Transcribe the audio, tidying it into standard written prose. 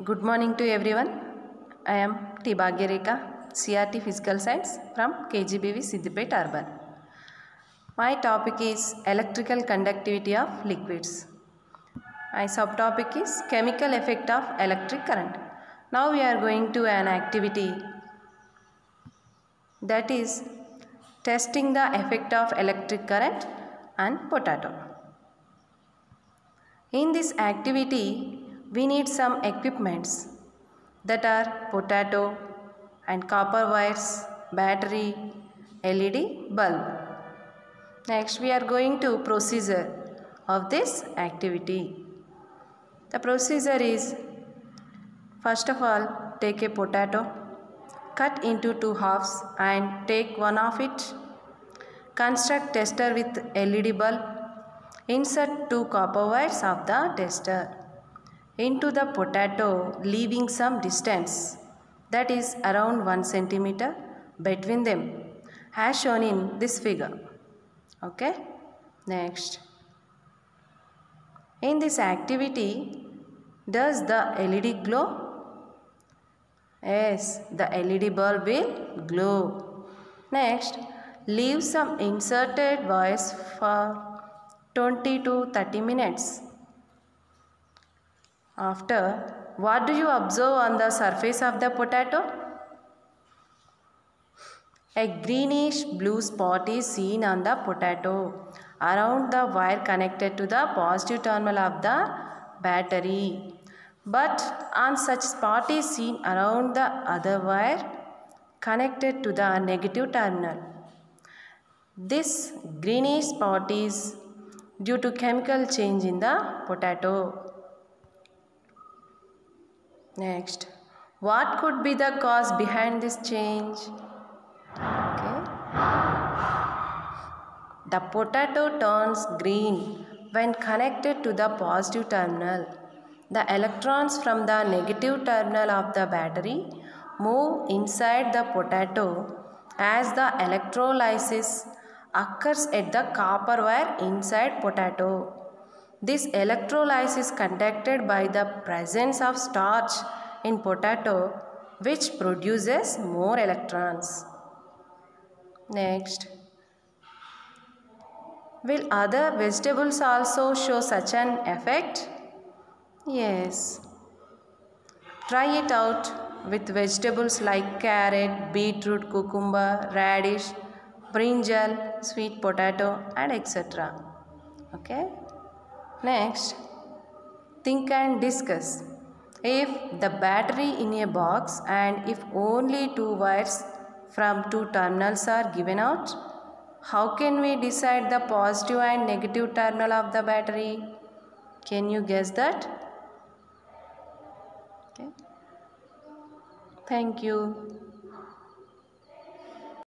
Good morning to everyone. I am T. Bhagyareka, CRT Physical Science from KGBV Siddipet Urban. My topic is electrical conductivity of liquids. My subtopic is chemical effect of electric current. Now we are going to an activity that is testing the effect of electric current and potato. In this activity, we need some equipments that are potato and copper wires, battery, LED bulb. Next, we are going to procedure of this activity. The procedure is, first of all, take a potato, cut into two halves and take one of it. Construct tester with LED bulb. Insert two copper wires of the tester into the potato, leaving some distance, that is around 1 centimeter between them, as shown in this figure. Okay. Next, in this activity, does the LED glow? Yes, the LED bulb will glow. Next, leave some inserted wires for 20 to 30 minutes. After, what do you observe on the surface of the potato? A greenish blue spot is seen on the potato around the wire connected to the positive terminal of the battery. But on such spot is seen around the other wire connected to the negative terminal. This greenish spot is due to chemical change in the potato. Next, what could be the cause behind this change? Okay. The potato turns green when connected to the positive terminal. The electrons from the negative terminal of the battery move inside the potato as the electrolysis occurs at the copper wire inside potato. This electrolysis is conducted by the presence of starch in potato, which produces more electrons. Next, will other vegetables also show such an effect? Yes. Try it out with vegetables like carrot, beetroot, cucumber, radish, brinjal, sweet potato and etc. Okay. Next, think and discuss. If the battery in a box and if only two wires from two terminals are given out, how can we decide the positive and negative terminal of the battery? Can you guess that? Okay. Thank you.